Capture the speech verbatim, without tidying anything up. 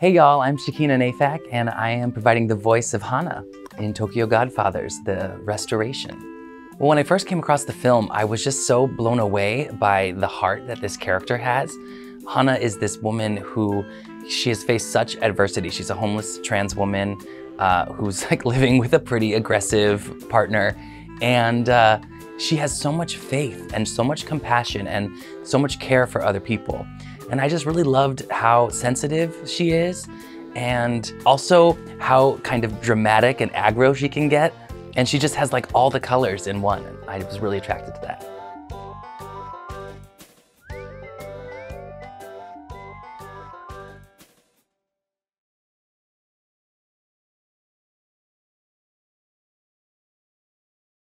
Hey y'all, I'm Shakina Nayfack, and I am providing the voice of Hana in Tokyo Godfathers, the restoration. Well, when I first came across the film, I was just so blown away by the heart that this character has. Hana is this woman who, she has faced such adversity. She's a homeless trans woman uh, who's like living with a pretty aggressive partner. And uh, she has so much faith and so much compassion and so much care for other people. And I just really loved how sensitive she is, and also how kind of dramatic and aggro she can get. And she just has like all the colors in one. And I was really attracted to that.